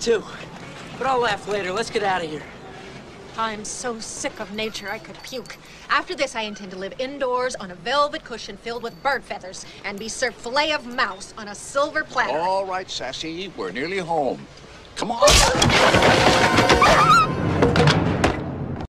too. But I'll laugh later. Let's get out of here. I'm so sick of nature I could puke. After this, I intend to live indoors on a velvet cushion filled with bird feathers and be served fillet of mouse on a silver platter. All right, Sassy, we're nearly home. Come on.